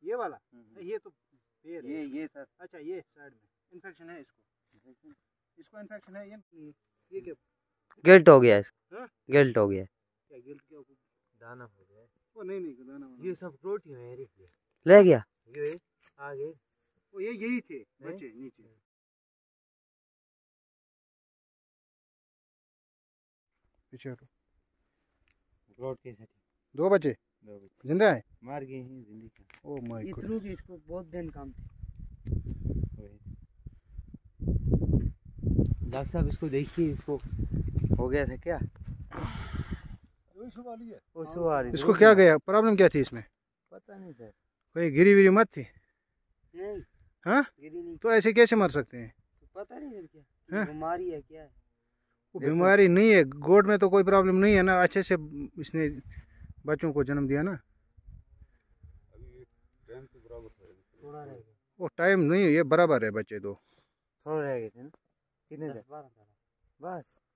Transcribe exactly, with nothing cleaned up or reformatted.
ये वाला ये तो पैर ये ये सर। अच्छा ये साइड में इन्फेक्शन है इसको, इसको इन्फेक्शन है। ये ये क्या गिल्ट हो गया है इसका, गिल्ट हो गया है। क्या गिल्ट क्या दाना हो गया है। वो नहीं नहीं दाना ये सब प्रोटीन है यार। ले गया ये आगे वो ये यही थे बच्चे नीचे। पीछे हटो। रोड के साथ दो बच्चे दो बच्चे जिंदा है, मार गए हैं जिंदगी का। Oh my God. इतनों की इसको बहुत दिन काम थे। डॉक्टर साहब इसको देखिए, इसको हो गया था क्या? इसको क्या गया, प्रॉब्लम क्या थी इसमें? पता नहीं सर। कोई गिरी विरी मत थी? नहीं हाँ गिरी नहीं। तो ऐसे कैसे मर सकते हैं? पता नहीं फिर क्या बीमारी है क्या है। वो बीमारी नहीं है, गोड में तो कोई प्रॉब्लम नहीं है ना, अच्छे से इसने बच्चों को जन्म दिया ना। थोड़ा रह गया। वो टाइम नहीं है, ये बराबर है बच्चे दो। थोड़ा रह गए थे ना, कितने दस बारह बस।